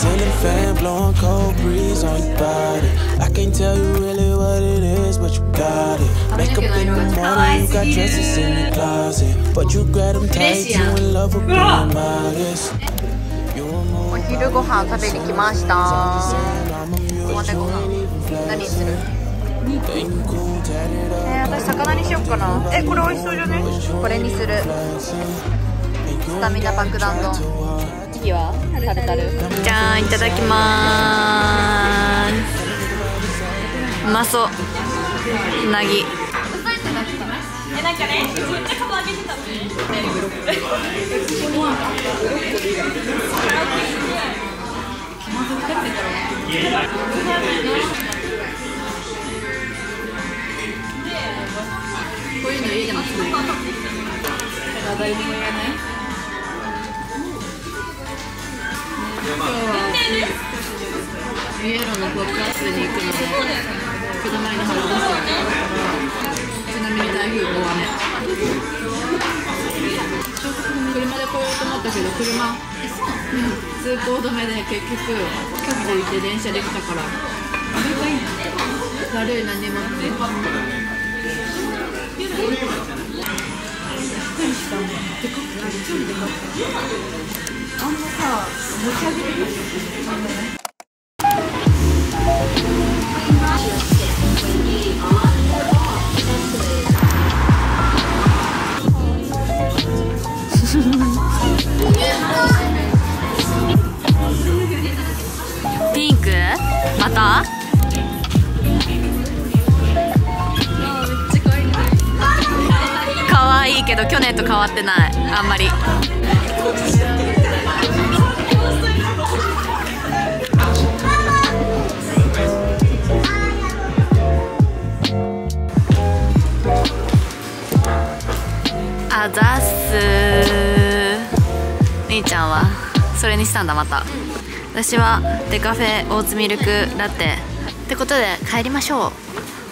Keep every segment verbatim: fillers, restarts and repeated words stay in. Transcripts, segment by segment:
Ceiling fan blowing cold breeze on your body. I can't tell you really what it is, but you got it. Makeup in the morning, you got dresses in your closet, but you grab them tight. You in love with being modest. お昼ご飯食べに来ました。おまでご飯何する？えー、私魚にしよっかな。え、これ美味しそうじゃね？これにする。スタミナ爆弾丼。次はタルタル。じゃーん、いただきまーす。うまそう。うなぎ。え、なんかね、めっちゃ顔上げてたのね。こういうのいいじゃん。誰にも言わない。今日はイエローのポップアップに行くので、車にの原バスがちなみに台風大雨。車で来ようと思ったけど、車通行止めで結局局で行って電車で来たから悪い、何もってあんまさ、持ち上げてくるピンク？また？可愛いけど去年と変わってない、あんまり。あざっすー。兄ちゃんはそれにしたんだ、また。私はデカフェオーツミルクラテってことで帰りましょう。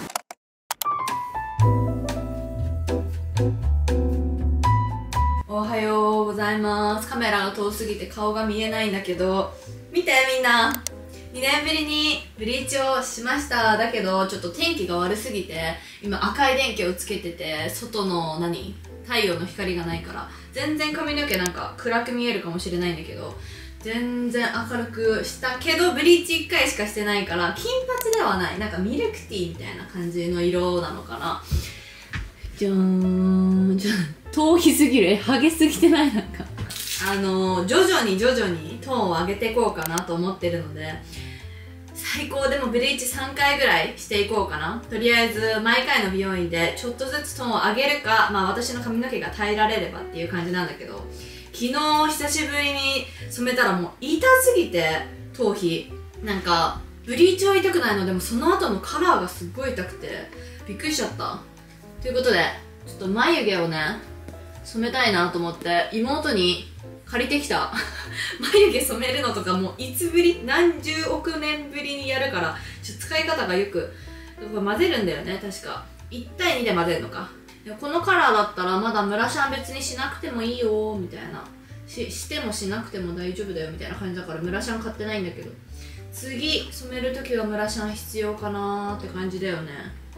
おはようございます。カメラが遠すぎて顔が見えないんだけど、見てみんな、にねんぶりにブリーチをしました。だけどちょっと天気が悪すぎて今赤い電気をつけてて、外の何太陽の光がないから全然髪の毛なんか暗く見えるかもしれないんだけど、全然明るくしたけどブリーチいっかいしかしてないから金髪ではない、なんかミルクティーみたいな感じの色なのかな。じゃーん、じゃ頭皮すぎる、え、ハゲすぎてない？なんかあのー、徐々に徐々にトーンを上げていこうかなと思ってるので、最高でもブリーチさんかいぐらいしていこうかな。とりあえず毎回の美容院でちょっとずつトーンを上げるか、まあ私の髪の毛が耐えられればっていう感じなんだけど、昨日久しぶりに染めたらもう痛すぎて頭皮なんかブリーチは痛くないのでもその後のカラーがすっごい痛くてびっくりしちゃった。ということでちょっと眉毛をね染めたいなと思って妹に借りてきた眉毛染めるのとかもういつぶり、何十億年ぶりにやるからちょっと使い方がよくこれ混ぜるんだよね、確かいちたいにで混ぜるのか。このカラーだったらまだムラシャン別にしなくてもいいよみたいな、 し, してもしなくても大丈夫だよみたいな感じだからムラシャン買ってないんだけど、次染めるときはムラシャン必要かなーって感じだよね。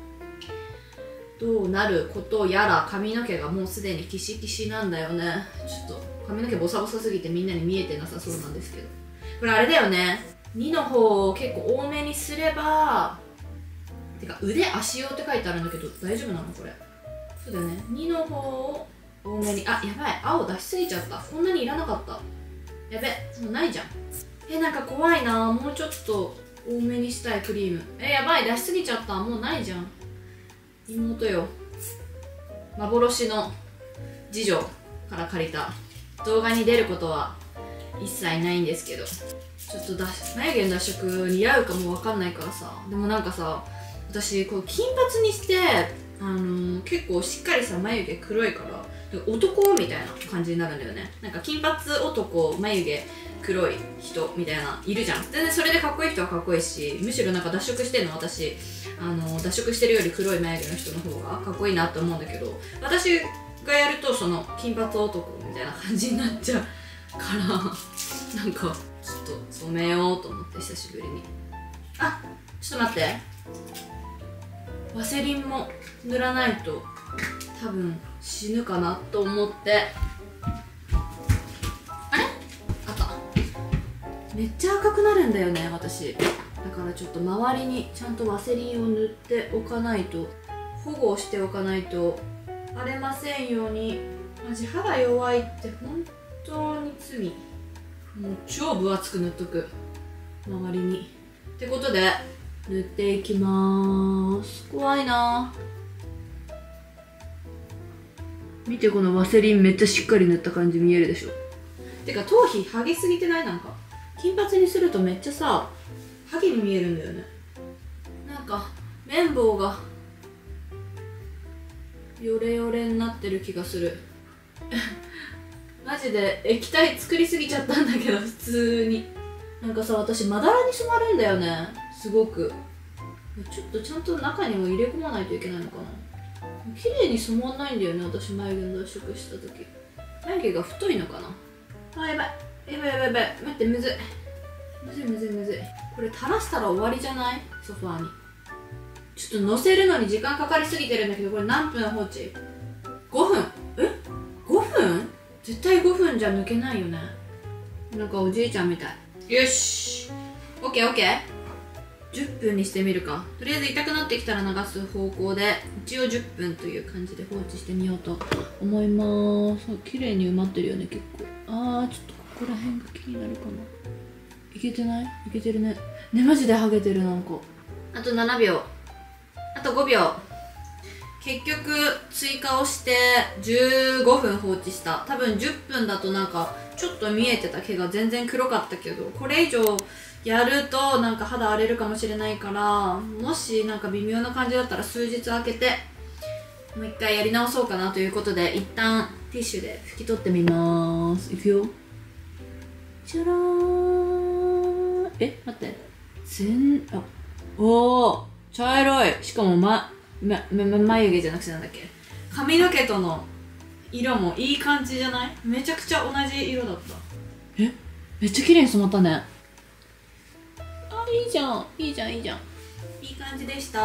どうなることやら髪の毛がもうすでにキシキシなんだよね。ちょっと髪の毛ボサボサすぎてみんなに見えてなさそうなんですけど、これあれだよね、にの方を結構多めにすれば、てか腕足用って書いてあるんだけど大丈夫なのこれ。そうだよね、にの方を多めに。あ、やばい、青出しすぎちゃった。こんなにいらなかった。やべ、もうないじゃん。え、なんか怖いな、もうちょっと多めにしたいクリーム。え、やばい、出しすぎちゃった。もうないじゃん。妹よ、幻の次女から借りた動画に出ることは一切ないんですけど、ちょっとだ眉毛の脱色似合うかもわかんないからさ。でもなんかさ、私こう金髪にしてあのー、結構しっかりさ眉毛黒いから男みたいな感じになるんだよね。なんか金髪男眉毛黒い人みたいないるじゃん。全然それでかっこいい人はかっこいいし、むしろなんか脱色してるの私あの脱色してるより黒い眉毛の人の方がかっこいいなって思うんだけど、私がやるとその金髪男みたいな感じになっちゃうからなんかちょっと染めようと思って久しぶりに。あ、ちょっと待って、ワセリンも塗らないと多分死ぬかなと思って。あれ、あった。めっちゃ赤くなるんだよね私。だからちょっと周りにちゃんとワセリンを塗っておかないと、保護しておかないと荒れませんように。マジ肌弱いって本当に罪。もう超分厚く塗っとく、周りに。ってことで塗っていきまーす。怖いな。見て、このワセリンめっちゃしっかり塗った感じ見えるでしょ。てか頭皮ハゲすぎてない？なんか金髪にするとめっちゃさハゲに見えるんだよね。なんか綿棒がヨレヨレになってる気がするマジで液体作りすぎちゃったんだけど、普通に。なんかさ、私まだらに染まるんだよね、すごく。ちょっとちゃんと中にも入れ込まないといけないのかな。綺麗に染まんないんだよね、私眉毛の脱色した時。眉毛が太いのかな。あ、やばいやばいやばいやばい、待って、むずいむずいむずいむずい。これ垂らしたら終わりじゃない？ソファーに。ちょっと乗せるのに時間かかりすぎてるんだけど、これ何分放置？ ご 分？え ?ご 分？絶対ごふんじゃ抜けないよね。なんかおじいちゃんみたい。よし、 オーケーオーケー。 じゅっぷんにしてみるか。とりあえず痛くなってきたら流す方向で一応じゅっぷんという感じで放置してみようと思います。綺麗に埋まってるよね、結構。あー、ちょっとここら辺が気になるかな。いけてない？いけてるね。ね、マジでハゲてる。なんかあとななびょう、あとごびょう。結局追加をしてじゅうごふん放置した。多分じゅっぷんだとなんかちょっと見えてた毛が全然黒かったけど、これ以上やるとなんか肌荒れるかもしれないから、もしなんか微妙な感じだったら数日空けてもう一回やり直そうかなということで、一旦ティッシュで拭き取ってみまーす。いくよ。じゃらーん。え、待って、全、あ、おー、茶色い。しかもまま、ま、ま、眉毛じゃなくてなんだっけ、髪の毛との色もいい感じじゃない？めちゃくちゃ同じ色だった。え、めっちゃ綺麗に染まったね。あ、いいじゃんいいじゃんいいじゃんいい感じでした。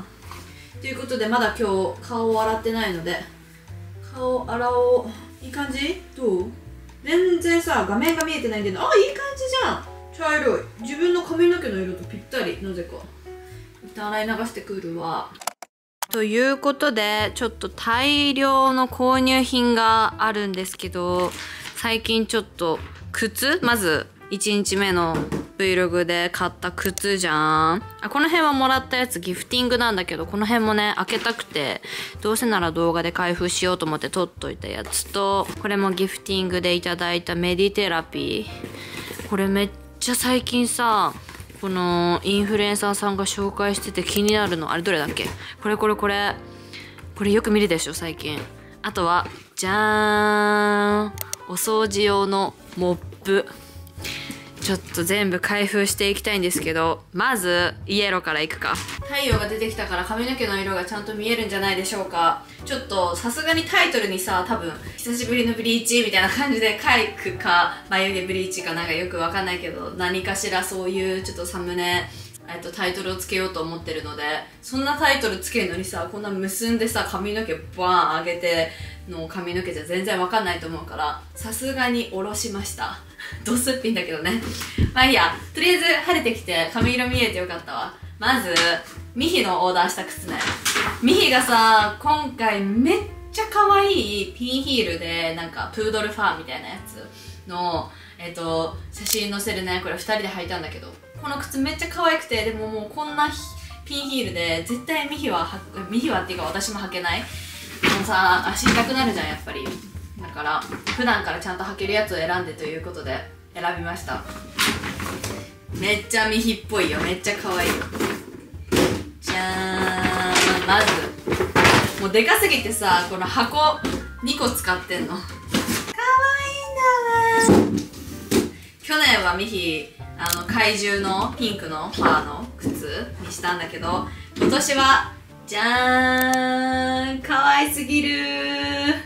ということで、まだ今日顔を洗ってないので顔洗おう。いい感じ？どう？全然さ画面が見えてないんだけど、あ、いい感じじゃん。茶色い。自分の髪の毛の色とぴったり。なぜか一旦洗い流してくるわ。ということで、ちょっと大量の購入品があるんですけど、最近ちょっと靴、まずいちにちめの Vlog で買った靴じゃん。あ、この辺はもらったやつギフティングなんだけど、この辺もね開けたくて、どうせなら動画で開封しようと思って撮っといたやつと、これもギフティングでいただいたメディテラピー。これめっちゃ最近さ、このインフルエンサーさんが紹介してて気になるの。あれどれだっけ？これこれこれこれよく見るでしょ最近。あとはじゃーん、お掃除用のモップ。ちょっと全部開封していきたいんですけど、まずイエローからいくか。太陽が出てきたから髪の毛の色がちゃんと見えるんじゃないでしょうか。ちょっとさすがにタイトルにさ、多分久しぶりのブリーチみたいな感じで書くか、眉毛ブリーチかなんかよくわかんないけど、何かしらそういうちょっとサムネ、えっと、タイトルをつけようと思ってるので、そんなタイトルつけるのにさ、こんな結んでさ髪の毛バーン上げての髪の毛じゃ全然わかんないと思うから、さすがに下ろしました。ドスッピンだけどね。まあいいや、とりあえず晴れてきて髪色見えてよかったわ。まずミヒのオーダーした靴ね。ミヒがさ今回めっちゃ可愛いピンヒールで、なんかプードルファーみたいなやつのえっと写真載せるね。これふたりで履いたんだけど、この靴めっちゃ可愛くて、でももうこんなピンヒールで絶対ミヒはミヒはっていうか私も履けない。もうさ足痛くなるじゃんやっぱり。だから普段からちゃんと履けるやつを選んでということで選びました。めっちゃミヒっぽいよ。めっちゃ可愛いよ。じゃーん。まずもうでかすぎてさ、この箱にこ使ってんの。可愛いんだね。去年はミヒあの怪獣のピンクのファーの靴にしたんだけど、今年はじゃーん、可愛すぎるー。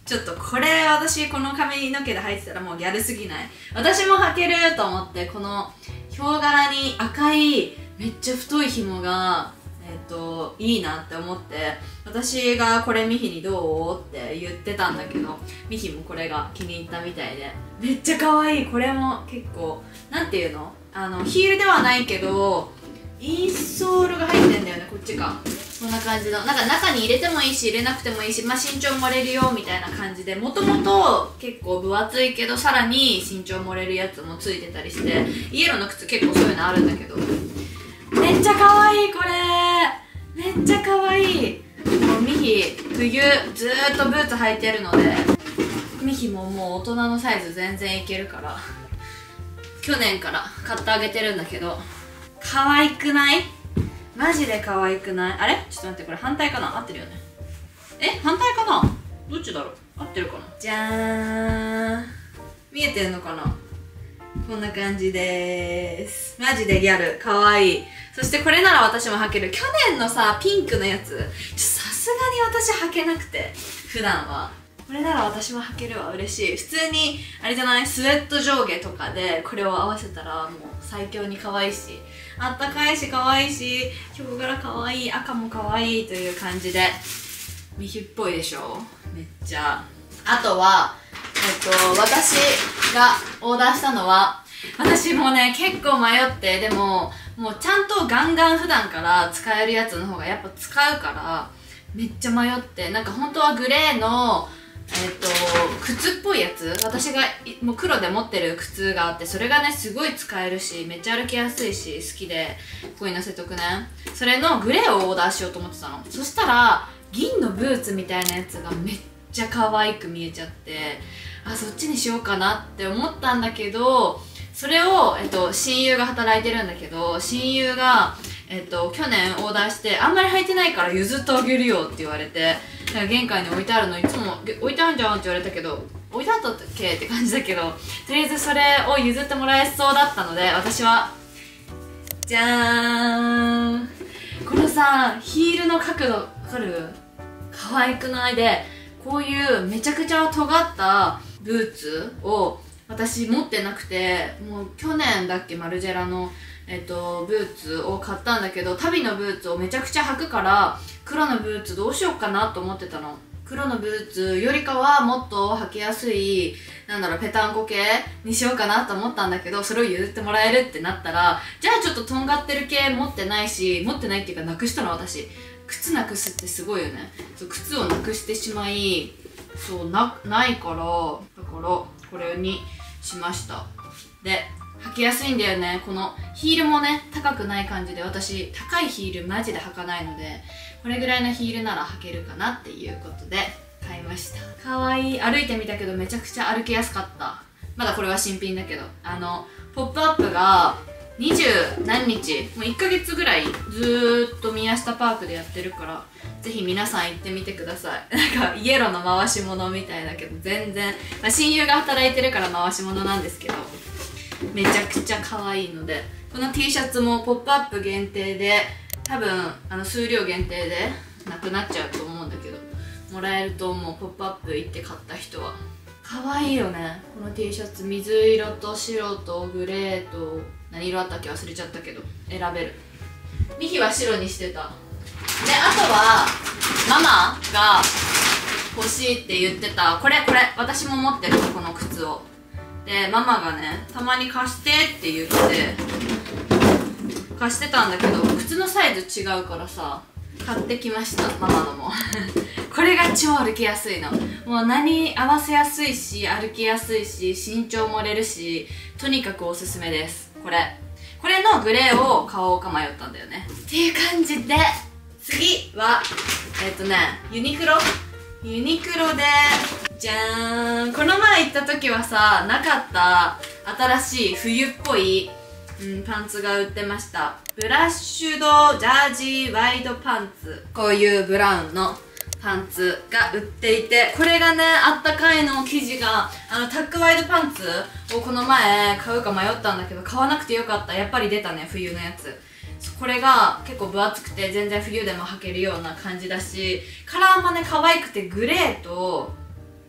ちょっとこれ私この髪の毛で履いてたらもうギャルすぎない？私も履けると思って、このヒョウ柄に赤いめっちゃ太い紐がえっといいなって思って、私がこれミヒにどうって言ってたんだけど、ミヒもこれが気に入ったみたいで、めっちゃ可愛い。これも結構なんていうの、あのヒールではないけどインソールが入ってんだよね、こっちか。こんな感じの、なんか中に入れてもいいし入れなくてもいいし、まあ身長盛れるよみたいな感じで、もともと結構分厚いけどさらに身長盛れるやつもついてたりして、イエローの靴結構そういうのあるんだけど、めっちゃ可愛い。これめっちゃ可愛い。もうミヒ冬ずーっとブーツ履いてるので、ミヒももう大人のサイズ全然いけるから、去年から買ってあげてるんだけど、可愛くない？マジで可愛くない？あれ？ちょっと待って、これ反対かな？合ってるよね。え？反対かな？どっちだろう？合ってるかな？じゃーん。見えてるのかな？こんな感じでーす。マジでギャル。可愛い。そしてこれなら私も履ける。去年のさ、ピンクのやつ、さすがに私履けなくて、普段は。これなら私も履けるわ。嬉しい。普通に、あれじゃない？スウェット上下とかでこれを合わせたらもう最強に可愛いし、あったかいし可愛いし、ヒョウ柄可愛い、赤も可愛いという感じで、ミヒっぽいでしょ？めっちゃ。あとは、えっと、私がオーダーしたのは、私もね、結構迷って、でも、もうちゃんとガンガン普段から使えるやつの方がやっぱ使うから、めっちゃ迷って、なんか本当はグレーの、えっと、靴っぽいやつ、私がもう黒で持ってる靴があって、それがね、すごい使えるし、めっちゃ歩きやすいし、好きで、ここに載せとくね。それのグレーをオーダーしようと思ってたの。そしたら、銀のブーツみたいなやつがめっちゃ可愛く見えちゃって、あ、そっちにしようかなって思ったんだけど、それを、えっと、親友が働いてるんだけど、親友が、えっと、去年オーダーして、あんまり履いてないから譲ってあげるよって言われて、なんか玄関に置いてあるのいつも置いてあるんじゃんって言われたけど、置いてあったっけって感じだけど、とりあえずそれを譲ってもらえそうだったので、私は、じゃーん。このさ、ヒールの角度、わかる？可愛くない？で、こういうめちゃくちゃ尖ったブーツを私持ってなくて、もう去年だっけ、マルジェラの、えっと、ブーツを買ったんだけど、旅のブーツをめちゃくちゃ履くから、黒のブーツどうしようかなと思ってたの。黒のブーツよりかはもっと履きやすい、なんだろう、ペタンコ系にしようかなと思ったんだけど、それを譲ってもらえるってなったら、じゃあちょっととんがってる系持ってないし、持ってないっていうかなくしたの私。靴なくすってすごいよね。そう、靴をなくしてしまい、そう、な、ないから、だからこれにしました。で、履きやすいんだよね。このヒールもね、高くない感じで、私高いヒールマジで履かないので、これぐらいのヒールなら履けるかなっていうことで買いました。かわいい。歩いてみたけどめちゃくちゃ歩きやすかった。まだこれは新品だけど、あのポップアップがにじゅうなんにち、もういっかげつぐらいずーっと宮下パークでやってるから、ぜひ皆さん行ってみてください。なんかイエローの回し物みたいだけど、全然、まあ、親友が働いてるから回し物なんですけど、めちゃくちゃ可愛いので、この T シャツもポップアップ限定で、多分あの数量限定でなくなっちゃうと思うんだけど、もらえると思う。ポップアップ行って買った人は可愛いよね。この T シャツ水色と白とグレーと何色あったっけ忘れちゃったけど選べる。ミヒは白にしてた。で、あとはママが欲しいって言ってたこれこれ私も持ってるこの靴を。で、ママがね、たまに貸してって言って貸してたんだけど、靴のサイズ違うからさ、買ってきました、ママのも。これが超歩きやすいの。もう何合わせやすいし、歩きやすいし、身長盛れるし、とにかくおすすめです。これ。これのグレーを買おうか迷ったんだよね。っていう感じで、次は、えっとね、ユニクロユニクロで、じゃーん。この前行った時はさ、なかった新しい冬っぽい、うん、パンツが売ってました。ブラッシュドジャージーワイドパンツ。こういうブラウンのパンツが売っていて、これがね、あったかいの生地が、あの、タックワイドパンツをこの前買うか迷ったんだけど、買わなくてよかった。やっぱり出たね、冬のやつ。これが結構分厚くて、全然冬でも履けるような感じだし、カラーもね、可愛くて、グレーと、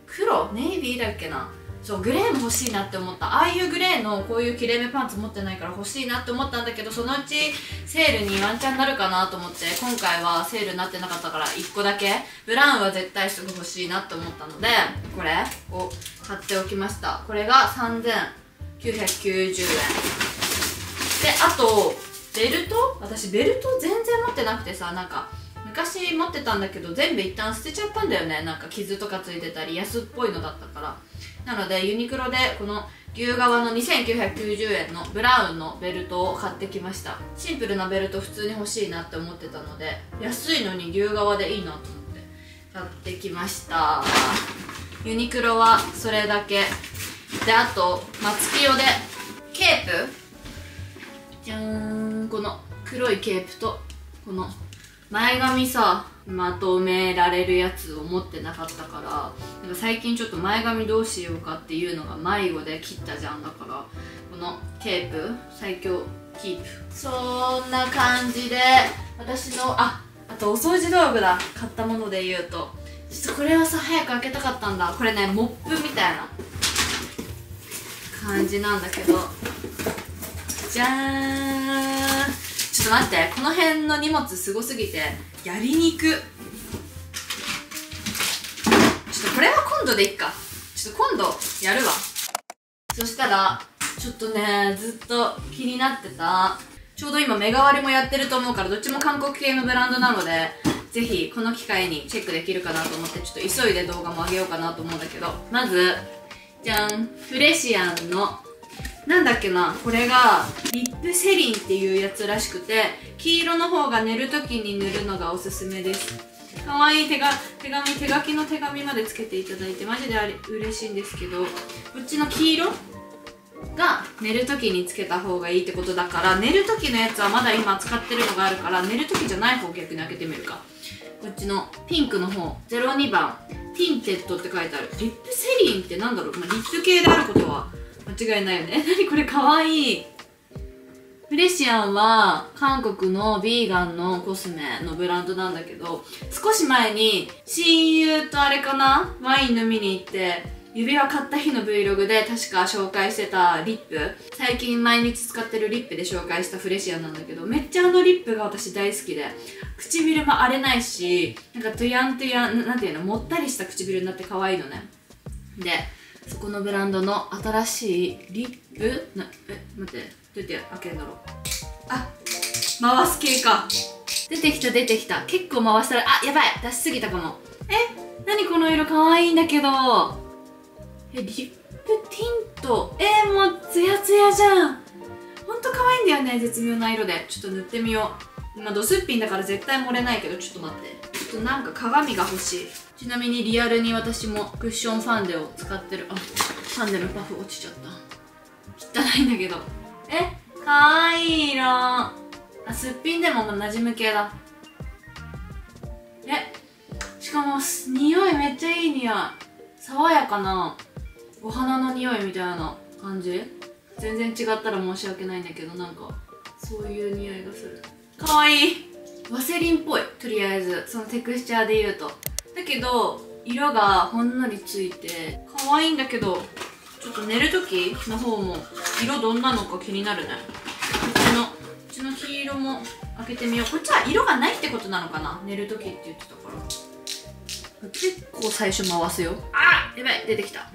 黒ネイビーだっけな、そうグレーも欲しいなって思った。ああいうグレーのこういう切れ目パンツ持ってないから欲しいなって思ったんだけど、そのうちセールにワンチャンなるかなと思って、今回はセールになってなかったからいっこだけ。ブラウンは絶対すぐ欲しいなって思ったので、これを買っておきました。これがさんぜんきゅうひゃくきゅうじゅうえんで、あとベルト、私ベルト全然持ってなくてさ、なんか昔持ってたんだけど全部一旦捨てちゃったんだよね。なんか傷とかついてたり安っぽいのだったから。なのでユニクロでこの牛革のにせんきゅうひゃくきゅうじゅうえんのブラウンのベルトを買ってきました。シンプルなベルト普通に欲しいなって思ってたので、安いのに牛革でいいなと思って買ってきました。ユニクロはそれだけで、あと松清でケープじゃーん、この黒いケープとこの前髪さまとめられるやつを持ってなかったから、なんか最近ちょっと前髪どうしようかっていうのが迷子で切ったじゃん。だからこのケープ最強キープ、そんな感じで私のああとお掃除道具だ、買ったもので言うと、ちょっとこれをさ早く開けたかったんだ。これねモップみたいな感じなんだけど、じゃーん、ちょっと待って、この辺の荷物すごすぎてやりにく。ちょっとこれは今度でいっか。ちょっと今度やるわ。そしたらちょっとねずっと気になってた、ちょうど今目代わりもやってると思うから、どっちも韓国系のブランドなのでぜひこの機会にチェックできるかなと思って、ちょっと急いで動画も上げようかなと思うんだけど、まずじゃん、フレシアンのなんだっけな、これがリップセリンっていうやつらしくて、黄色の方が寝るときに塗るのがおすすめです。かわいい手が手紙、手書きの手紙までつけていただいてマジであれ嬉しいんですけど、こっちの黄色が寝るときにつけた方がいいってことだから、寝るときのやつはまだ今使ってるのがあるから、寝るときじゃない方逆に開けてみるか。こっちのピンクの方ゼロにばんティンテッドって書いてある。リップセリンってなんだろう、まあ、リップ系であることは間違いないよね。なにこれかわいい。フレシアンは韓国のビーガンのコスメのブランドなんだけど、少し前に親友とあれかな、ワイン飲みに行って指輪買った日の Vlog で確か紹介してたリップ、最近毎日使ってるリップで紹介したフレシアンなんだけど、めっちゃあのリップが私大好きで、唇も荒れないし、なんかトゥヤントゥヤン、なんていうの、もったりした唇になって可愛いのね。でそこのブランドの新しいリップな、え、待って、どうやって開けるんだろう。あ、回す系か。出てきた出てきた。結構回したら、あ、やばい、出しすぎたかも。え、なにこの色かわいいんだけど。え、リップティント。えー、もうツヤツヤじゃん。ほんと可愛いんだよね、絶妙な色で。ちょっと塗ってみよう。まあ、ドスッピンだから絶対漏れないけど、ちょっと待って。ちょっとなんか鏡が欲しい。ちなみにリアルに私もクッションファンデを使ってる。あ、ファンデのパフ落ちちゃった。汚いんだけど。え、かわいい色。あ、すっぴんでも馴染む系だ。え、しかも匂いめっちゃいい匂い。爽やかなお花の匂いみたいな感じ。全然違ったら申し訳ないんだけど、なんかそういう匂いがする。かわいい。ワセリンっぽい、とりあえずそのテクスチャーで言うと。だけど色がほんのりついて可愛いんだけど、ちょっと寝る時の方も色どんなのか気になるね。こっちのこっちの黄色も開けてみよう。こっちは色がないってことなのかな、寝る時って言ってたから。結構最初回すよ。あー、やばい、出てきた。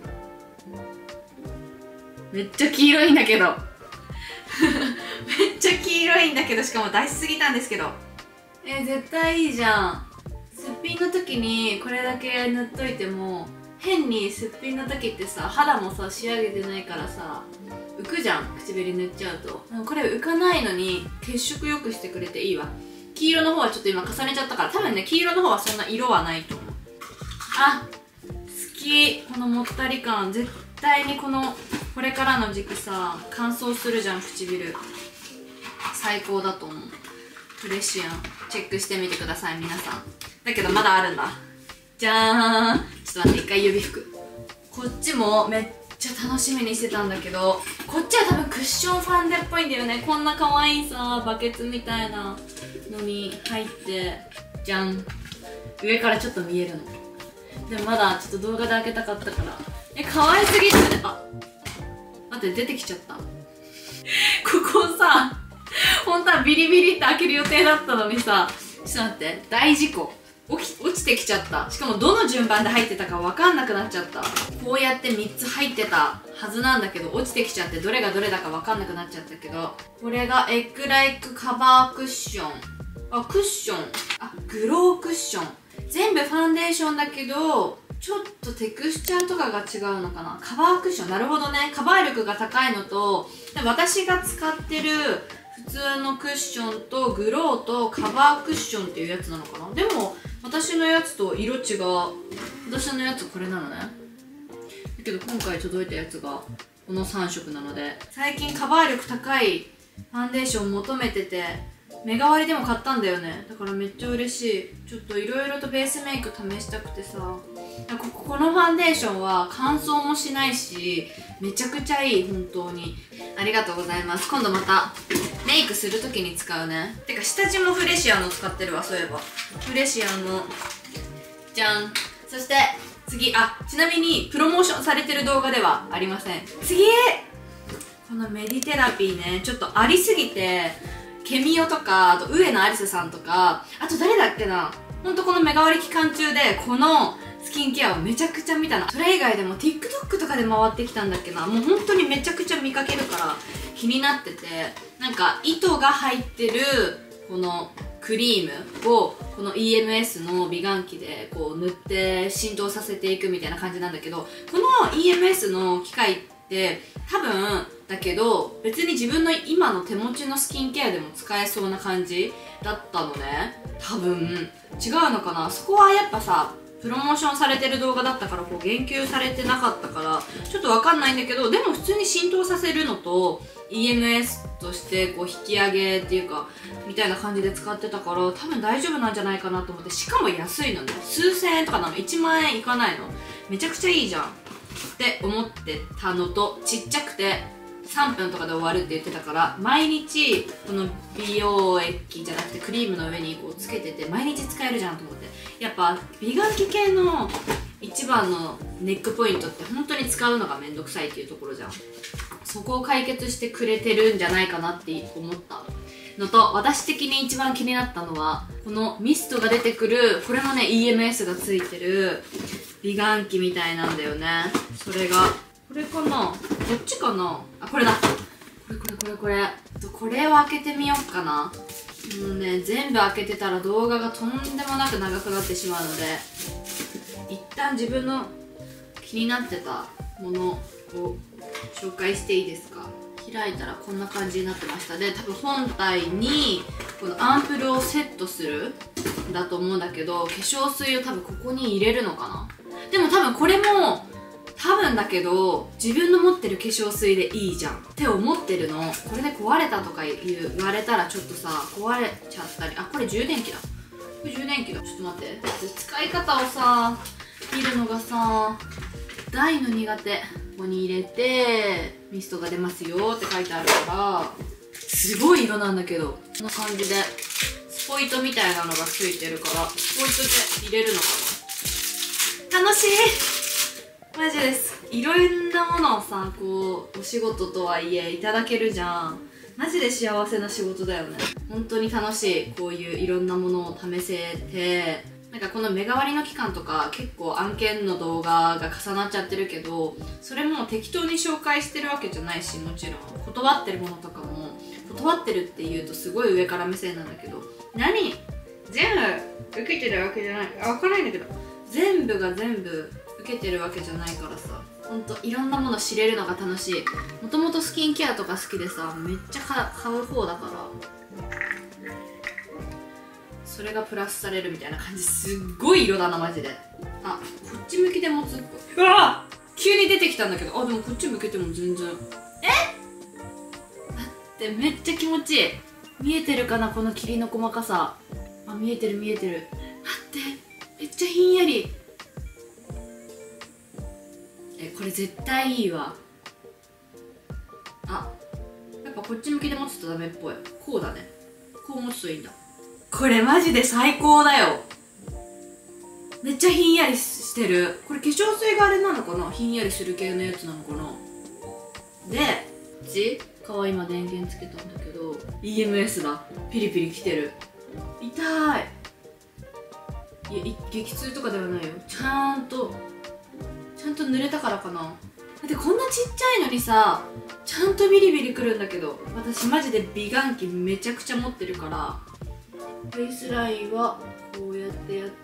めっちゃ黄色いんだけどめっちゃ黄色いんだけど、しかも出しすぎたんですけど。えー、絶対いいじゃん。すっぴんの時にこれだけ塗っといても、変にすっぴんの時ってさ、肌もさ仕上げてないからさ浮くじゃん、唇塗っちゃうと。これ浮かないのに血色良くしてくれていいわ。黄色の方はちょっと今重ねちゃったから、多分ね黄色の方はそんな色はないと思う。あ、好き、このもったり感。絶対にこのこれからの時期さ乾燥するじゃん唇、最高だと思う。フレシアンチェックしてみてください皆さん。だけどまだあるんだ。じゃーん。ちょっと待って、一回指拭く。こっちもめっちゃ楽しみにしてたんだけど、こっちは多分クッションファンデっぽいんだよね。こんな可愛いさバケツみたいなのに入って、じゃん、上からちょっと見えるの。 でもまだちょっと動画で開けたかったから。え、可愛すぎるよね。あ、待って、出てきちゃった。ここさ、本当はビリビリって開ける予定だったのにさ、ちょっと待って、大事故。起き、落ちてきちゃった。しかもどの順番で入ってたか分かんなくなっちゃった。こうやってみっつ入ってたはずなんだけど、落ちてきちゃってどれがどれだか分かんなくなっちゃったけど、これがエッグライクカバークッション。あ、クッション。あ、グロークッション。全部ファンデーションだけど、ちょっとテクスチャーとかが違うのかな。カバークッション。なるほどね。カバー力が高いのと、私が使ってる普通のクッションとグローとカバークッションっていうやつなのかな。でも、私のやつと色違う。私のやつこれなのね。だけど今回届いたやつがこのさんしょくなので、最近カバー力高いファンデーション求めてて、目代わりでも買ったんだよね。だからめっちゃ嬉しい。ちょっといろいろとベースメイク試したくてさ、ここのファンデーションは乾燥もしないし、めちゃくちゃいい。本当にありがとうございます。今度またメイクするときに使うね。てか下地もフレシアの使ってるわ。そういえばフレシアのじゃん。そして次、あ、ちなみにプロモーションされてる動画ではありません。次、このメディテラピーね、ちょっとありすぎて、ケミオとか、あと上野アリスさんとか、あと誰だっけな、ほんとこの目代わり期間中でこのスキンケアをめちゃくちゃ見たな。それ以外でも TikTok とかで回ってきたんだっけな。もう本当にめちゃくちゃ見かけるから気になってて、なんか糸が入ってるこのクリームをこの イーエムエス の美顔器でこう塗って浸透させていくみたいな感じなんだけど、この イーエムエス の機械って多分だけど別に自分の今の手持ちのスキンケアでも使えそうな感じだったのね。多分違うのかな。そこはやっぱさ、プロモーションされてる動画だったからこう言及されてなかったからちょっとわかんないんだけど、でも普通に浸透させるのと イーエムエス としてこう引き上げっていうかみたいな感じで使ってたから多分大丈夫なんじゃないかなと思って。しかも安いのね。数千円とかなの。いちまんえんいかないの。めちゃくちゃいいじゃんって思ってたのと、ちっちゃくてさんぷんとかで終わるって言ってたから、毎日この美容液じゃなくてクリームの上にこうつけてて毎日使えるじゃんと思って。やっぱ美顔器系の一番のネックポイントって本当に使うのがめんどくさいっていうところじゃん。そこを解決してくれてるんじゃないかなって思ったのと、私的に一番気になったのはこのミストが出てくる、これもね イーエムエス がついてる美顔器みたいなんだよね。それがこれかな、こっちかな、あ、これだ、これこれこれこれこれを開けてみようかな。もうね、全部開けてたら動画がとんでもなく長くなってしまうので、一旦自分の気になってたものを紹介していいですか。開いたらこんな感じになってました。で、多分本体にこのアンプルをセットするんだと思うんだけど、化粧水を多分ここに入れるのかな。でも多分これも多分だけど自分の持ってる化粧水でいいじゃんって思ってるの。これで壊れたとか言われたらちょっとさ、壊れちゃったり。あ、これ充電器だ。これ充電器だ。ちょっと待って、使い方をさ見るのがさ大の苦手。ここに入れてミストが出ますよって書いてあるから、すごい色なんだけど、こんな感じでスポイトみたいなのがついてるから、スポイトで入れるのかな。楽しいマジです。いろんなものをさ、こうお仕事とはいえいただけるじゃん。マジで幸せな仕事だよね。本当に楽しい。こういういろんなものを試せて、なんかこの目代わりの期間とか結構案件の動画が重なっちゃってるけど、それも適当に紹介してるわけじゃないし、もちろん断ってるものとかも、断ってるっていうとすごい上から目線なんだけど、何全部受けてるわけじゃない。あ、分からないんだけど、全部が全部受けてるわけじゃないからさ、ほんといろんなもの知れるのが楽しい。もともとスキンケアとか好きでさ、めっちゃ買う方だから、それがプラスされるみたいな感じ。すっごい色だなマジで。あ、こっち向きで持つっぽい。うわっ、急に出てきたんだけど、あ、でもこっち向けても全然、えだってめっちゃ気持ちいい。見えてるかな、この霧の細かさ。あ、見えてる見えてる。待って、めっちゃひんやり。え、これ絶対いいわ。あ、やっぱこっち向きで持つとダメっぽい。こうだね。こう持つといいんだ。これマジで最高だよ。 めっちゃひんやりしてる。これ化粧水があれなのかな、ひんやりする系のやつなのかな。でこっち顔今電源つけたんだけど イーエムエス だ。ピリピリきてる。痛い。いや激痛とかではないよ。ちゃんとちゃんと塗れたからかな。だってこんなちっちゃいのにさ、ちゃんとビリビリくるんだけど、私マジで美顔器めちゃくちゃ持ってるから。フェイスラインはこうやってやって、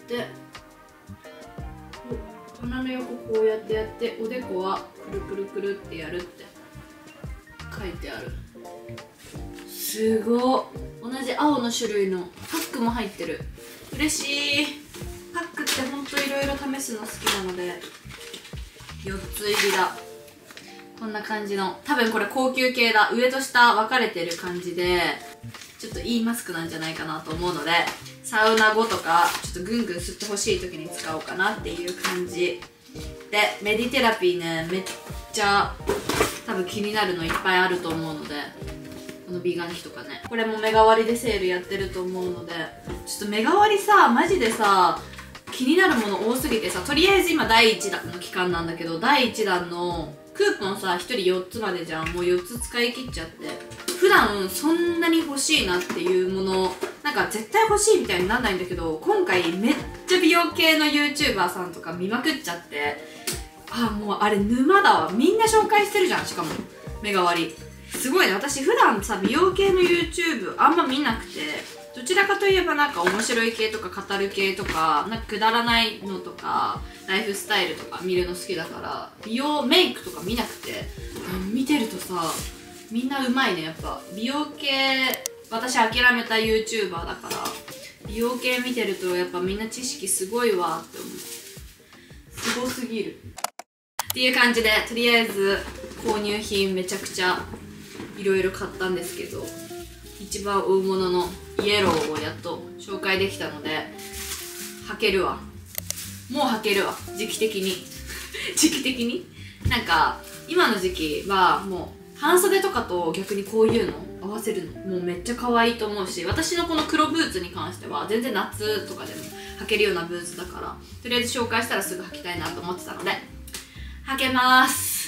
鼻の横こうやってやって、おでこはくるくるくるってやるって書いてある。すごっ。同じ青の種類のパックも入ってる。嬉しい。パックってほんといろいろ試すの好きなのでよっつ入りだ。こんな感じの、多分これ高級系だ。上と下分かれてる感じでちょっといいマスクなんじゃないかなと思うので、サウナ後とかちょっとぐんぐん吸ってほしい時に使おうかなっていう感じで、メディテラピーね、めっちゃ多分気になるのいっぱいあると思うので、この美顔器とかね、これも目代わりでセールやってると思うので、ちょっと目代わりさ、マジでさ気になるもの多すぎてさ、とりあえず今だいいちだんの期間なんだけど、だいいちだんのクーポンさひとりよっつまでじゃん。もうよっつ使い切っちゃって、普段そんなに欲しいなっていうものなんか絶対欲しいみたいになんないんだけど、今回めっちゃ美容系の YouTuber さんとか見まくっちゃって、あもうあれ沼だわ。みんな紹介してるじゃん。しかも目代わりすごいね。私普段さ美容系の YouTube あんま見なくて、どちらかといえばなんか面白い系とか語る系とか、なんかくだらないのとかライフスタイルとか見るの好きだから、美容メイクとか見なくて、見てるとさみんなうまいね。やっぱ美容系、私諦めた YouTuber だから美容系見てるとやっぱみんな知識すごいわって思う。すごすぎるっていう感じで、とりあえず購入品めちゃくちゃいろいろ買ったんですけど、一番大物のイエローをやっと紹介できたので履けるわ。もう履けるわ、時期的に時期的になんか今の時期はもう半袖とかと逆にこういうの合わせるのもうめっちゃ可愛いと思うし、私のこの黒ブーツに関しては全然夏とかでも履けるようなブーツだから、とりあえず紹介したらすぐ履きたいなと思ってたので履けます。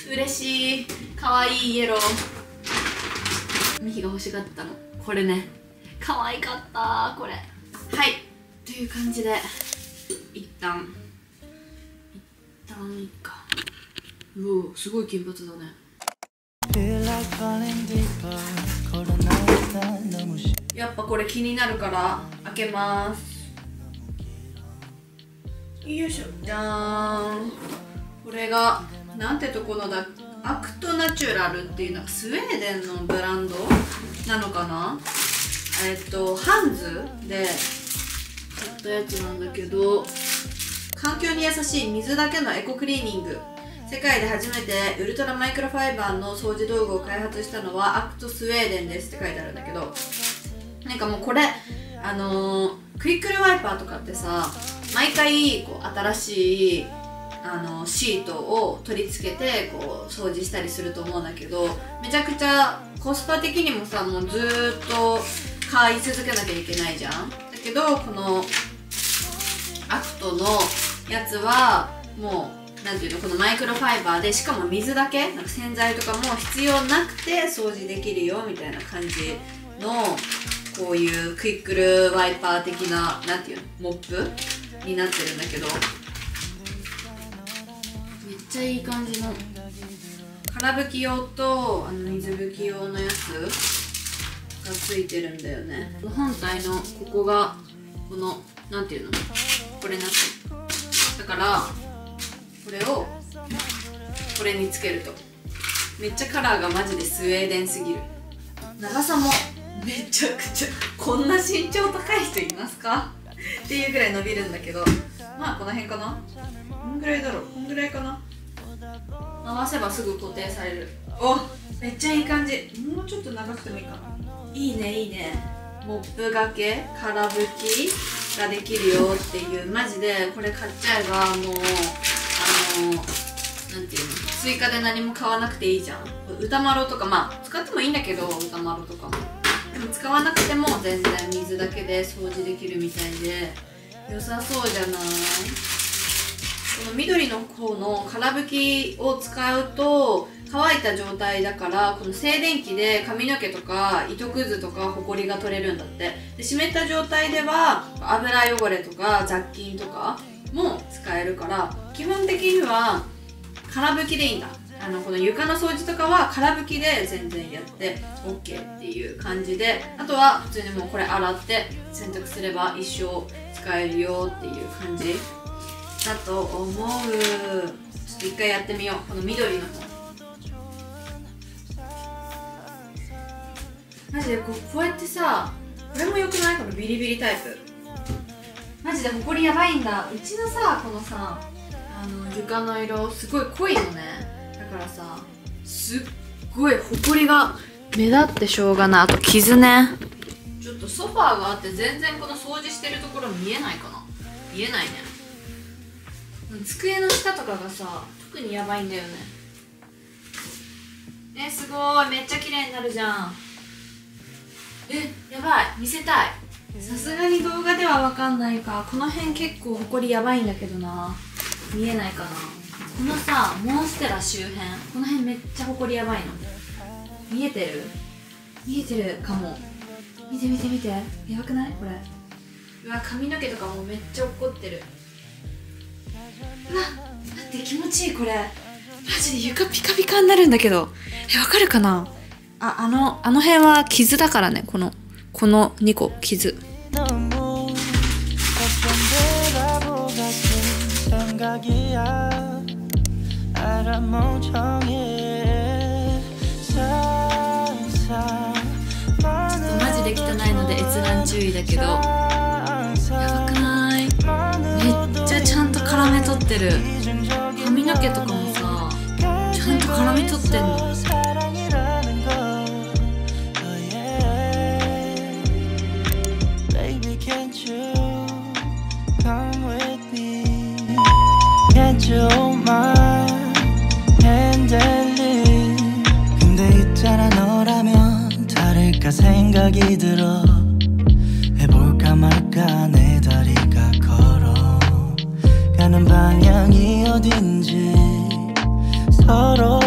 嬉しい。可愛いイエロー。ミヒが欲しがってたのこれね、可愛かったこれ。はいという感じで一旦一旦いいか。うおすごい金髪だね。やっぱこれ気になるから開けます。よいしょ、じゃーん。これがなんてとこのだ、アクトナチュラルっていうのはスウェーデンのブランドなのかな。えっとハンズで買ったやつなんだけど、環境に優しい水だけのエコクリーニング、世界で初めてウルトラマイクロファイバーの掃除道具を開発したのはアクトスウェーデンですって書いてあるんだけど、なんかもうこれあのー、クイックルワイパーとかってさ、毎回こう新しいあのシートを取り付けてこう掃除したりすると思うんだけど、めちゃくちゃコスパ的にもさ、もうずーっと買い続けなきゃいけないじゃん。だけどこのアクトのやつはもうなんていうの、このマイクロファイバーで、しかも水だけ、なんか洗剤とかも必要なくて掃除できるよみたいな感じの、こういうクイックルワイパー的な、なんていうの、モップになってるんだけど、めっちゃいい感じの空拭き用とあの水拭き用のやつがついてるんだよね。本体のここがこのなんていうの、これになってる。だからこれをこれにつけるとめっちゃカラーがマジでスウェーデンすぎる。長さもめちゃくちゃ、こんな身長高い人いますかっていうぐらい伸びるんだけど、まあこの辺かな、こんぐらいだろう、こんぐらいかな。回せばすぐ固定される。お、めっちゃいい感じ。もうちょっと長くてもいいかな。いいねいいね。モップがけ、空拭きができるよっていう、マジでこれ買っちゃえばもうあのなんていうの、追加で何も買わなくていいじゃん。歌マロとかまあ使ってもいいんだけど、歌マロとかもでも使わなくても全然水だけで掃除できるみたいで良さそうじゃない？ の緑の方のから拭きを使うと乾いた状態だから、この静電気で髪の毛とか糸くずとかホコリが取れるんだって。で湿った状態では油汚れとか雑菌とかも使えるから、基本的にはから拭きでいいんだ。あのこの床の掃除とかはから拭きで全然やって OK っていう感じで、あとは普通にもうこれ洗って洗濯すれば一生使えるよっていう感じだと思う。ちょっと一回やってみよう。この緑の方マジでこう、こうやってさ、これもよくない？このビリビリタイプマジでホコリやばいんだ。うちのさ、このさあの床の色すごい濃いのね。だからさ、すっごいホコリが目立ってしょうがない。あと傷ね。ちょっとソファーがあって全然この掃除してるところ見えないかな。見えないね。机の下とかがさ、特にやばいんだよね。え、すごい、めっちゃ綺麗になるじゃん。え、やばい、見せたい。さすがに動画ではわかんないか。この辺結構ホコリやばいんだけどな。見えないかな。このさ、モンステラ周辺、この辺めっちゃホコリやばいの。見えてる？見えてるかも。見て見て見て、やばくないこれ。うわ、髪の毛とかもめっちゃ怒ってる。うわ、待って、気持ちいいこれ。マジで床ピカピカになるんだけど。え、わかるかな。あ、あの、あの辺は傷だからね。この、このにこ傷。マジで汚いので閲覧注意だけど、やばくない？めっちゃちゃんと絡め取ってる。髪の毛とかもさ、ちゃんと絡め取ってんの。 생각이 들어 해볼까 말까 내 다리가 걸어가는 방향이 어딘지 서로